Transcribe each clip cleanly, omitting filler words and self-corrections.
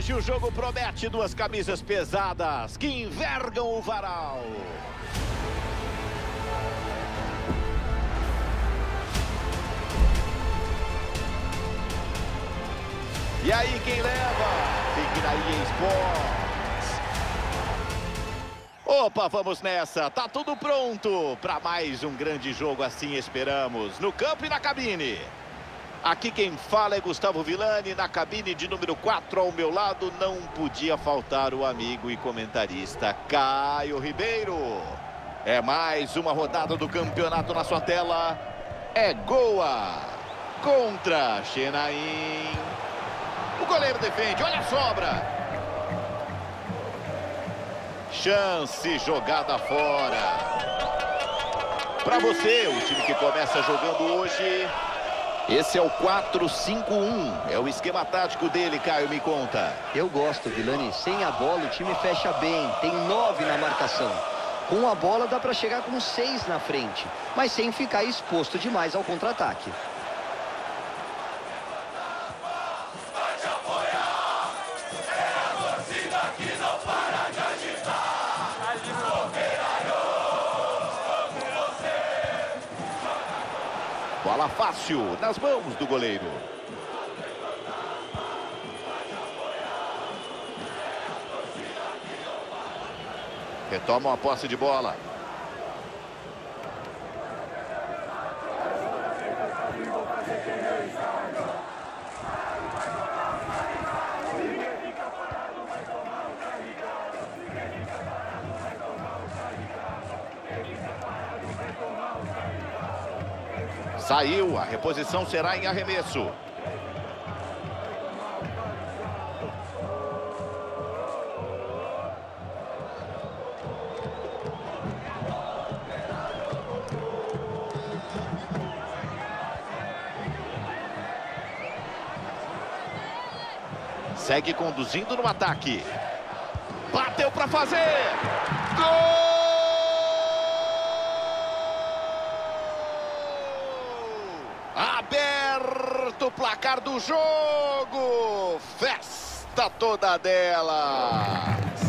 Hoje o jogo promete duas camisas pesadas que envergam o varal. E aí quem leva? Fique na EA Sports. Opa, vamos nessa. Tá tudo pronto para mais um grande jogo, assim esperamos. No campo e na cabine. Aqui quem fala é Gustavo Villani, na cabine de número 4 ao meu lado. Não podia faltar o amigo e comentarista Caio Ribeiro. É mais uma rodada do campeonato na sua tela. É Goa contra Chennai. O goleiro defende, olha a sobra. Chance, jogada fora. Para você, o time que começa jogando hoje... Esse é o 4-5-1, é o esquema tático dele, Caio, me conta. Eu gosto, Villani. Sem a bola o time fecha bem, tem 9 na marcação. Com a bola dá para chegar com 6 na frente, mas sem ficar exposto demais ao contra-ataque. Bola fácil, nas mãos do goleiro. Retomam a posse de bola. Saiu, a reposição será em arremesso. Segue conduzindo no ataque. Bateu para fazer. Gol! Aberto o placar do jogo. Festa toda delas.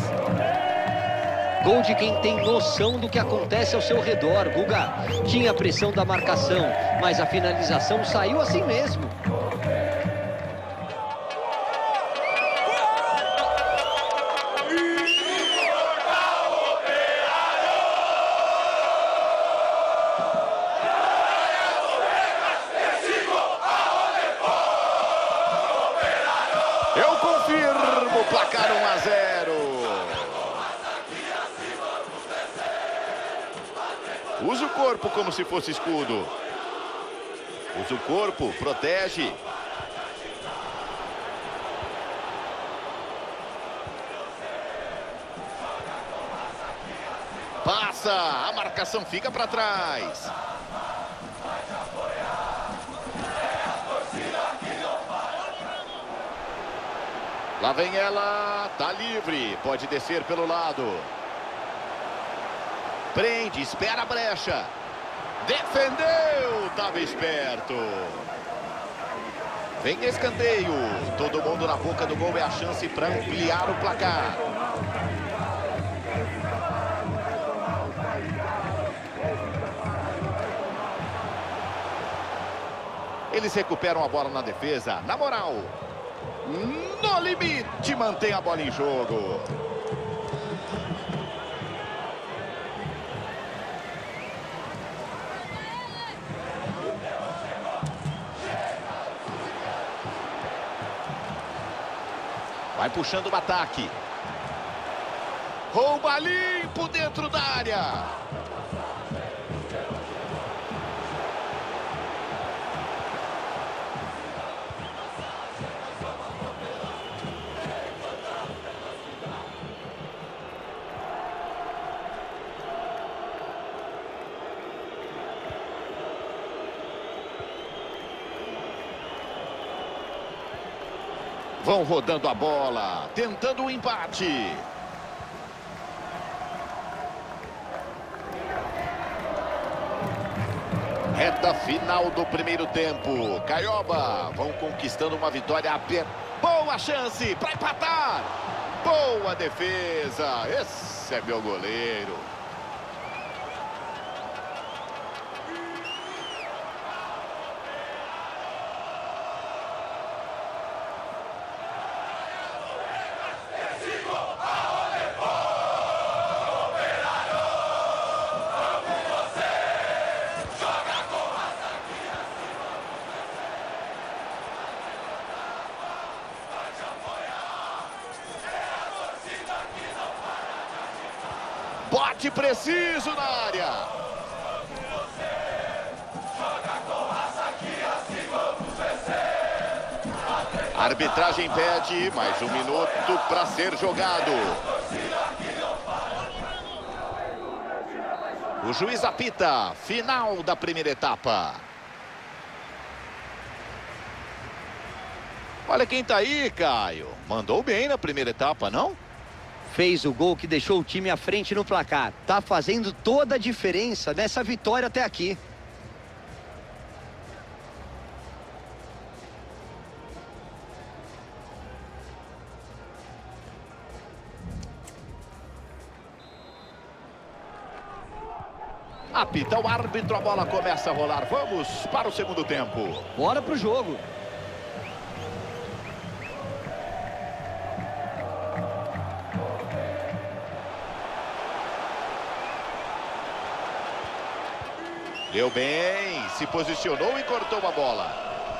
Gol de quem tem noção do que acontece ao seu redor, Guga. Tinha a pressão da marcação, mas a finalização saiu assim mesmo. Eu confirmo o placar 1-0. Usa o corpo como se fosse escudo. Usa o corpo, protege. Passa, a marcação fica para trás. Lá vem ela, tá livre, pode descer pelo lado. Prende, espera a brecha. Defendeu, tava esperto. Vem escanteio, todo mundo na boca do gol, é a chance para ampliar o placar. Eles recuperam a bola na defesa, na moral. No limite, mantém a bola em jogo. Vai puxando o ataque. Rouba limpo dentro da área. Vão rodando a bola, tentando o empate. Reta final do primeiro tempo. Caioba vão conquistando uma vitória apertada. Boa chance para empatar. Boa defesa. Esse é meu goleiro. Bote preciso na área. A arbitragem pede mais um minuto para ser jogado. O juiz apita. Final da primeira etapa. Olha quem tá aí, Caio. Mandou bem na primeira etapa, não? Fez o gol que deixou o time à frente no placar. Tá fazendo toda a diferença nessa vitória até aqui. Apita o árbitro, a bola começa a rolar. Vamos para o segundo tempo. Bora pro jogo. Deu bem, se posicionou e cortou a bola.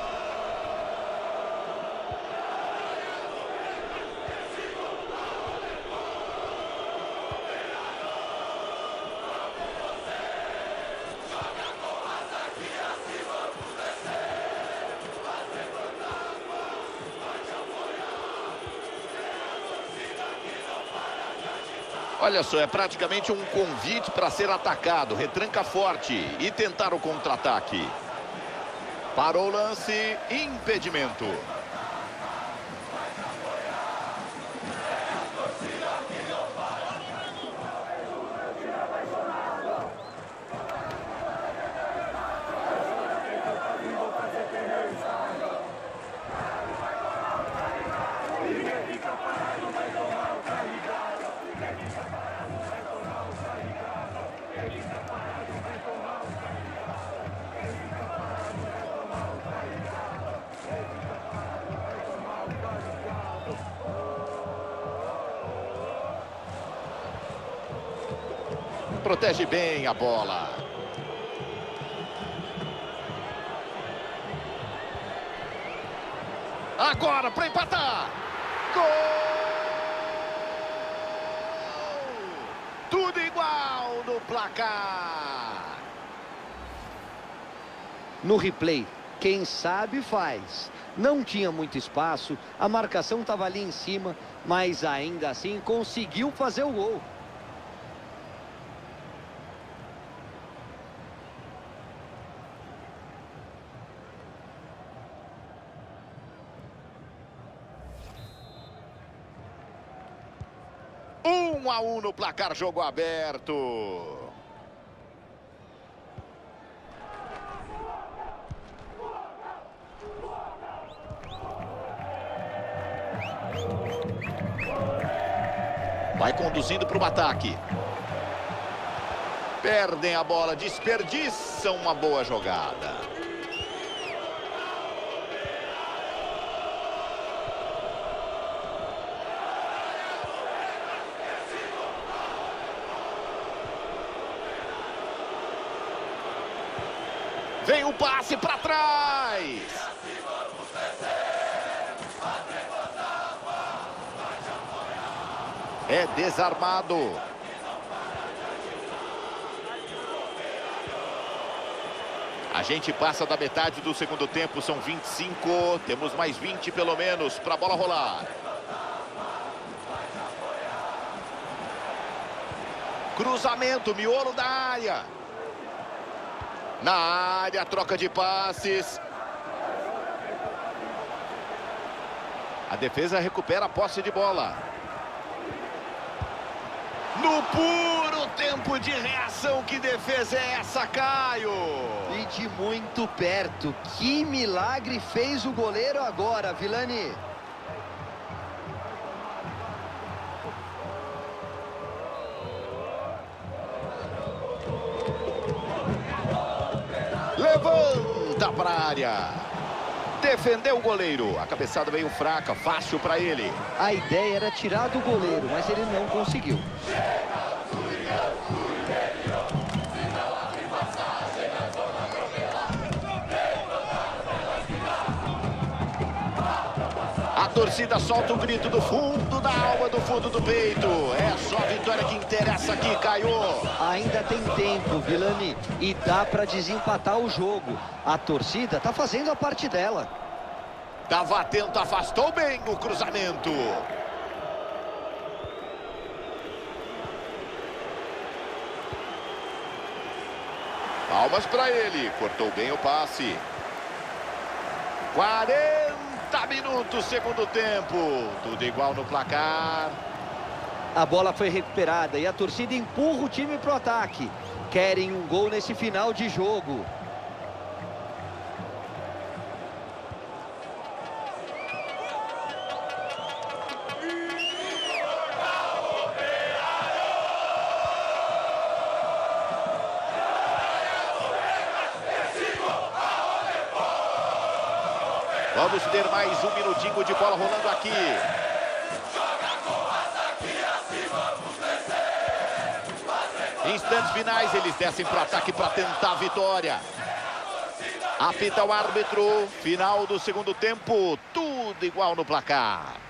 Olha só, é praticamente um convite para ser atacado. Retranca forte e tentar o contra-ataque. Parou o lance, impedimento. Protege bem a bola. Agora para empatar. Gol! Tudo igual no placar. No replay, quem sabe faz. Não tinha muito espaço, a marcação estava ali em cima, mas ainda assim conseguiu fazer o gol. Um a um no placar, jogo aberto. Vai conduzindo para o ataque. Perdem a bola, desperdiçam uma boa jogada. Vem o passe para trás. É desarmado. A gente passa da metade do segundo tempo, são 25. Temos mais 20 pelo menos para a bola rolar. Cruzamento, miolo da área. Na área, troca de passes. A defesa recupera a posse de bola. No puro tempo de reação, que defesa é essa, Caio? E de muito perto, que milagre fez o goleiro agora, Vilani. levanta para a área. Defendeu o goleiro. A cabeçada veio fraca, fácil para ele. A ideia era tirar do goleiro, mas ele não conseguiu. A torcida solta um grito do fundo da alma, do fundo do peito. É só a vitória que interessa aqui, Caio. Ainda tem tempo, Vilani, e dá para desempatar o jogo. A torcida tá fazendo a parte dela. Tava atento, afastou bem o cruzamento. Palmas para ele, cortou bem o passe. 40 minutos, segundo tempo. Tudo igual no placar. A bola foi recuperada e a torcida empurra o time pro ataque. Querem um gol nesse final de jogo. Vamos ter mais um minutinho de bola rolando aqui. Instantes finais, eles descem para o ataque para tentar a vitória. Apita o árbitro, final do segundo tempo, tudo igual no placar.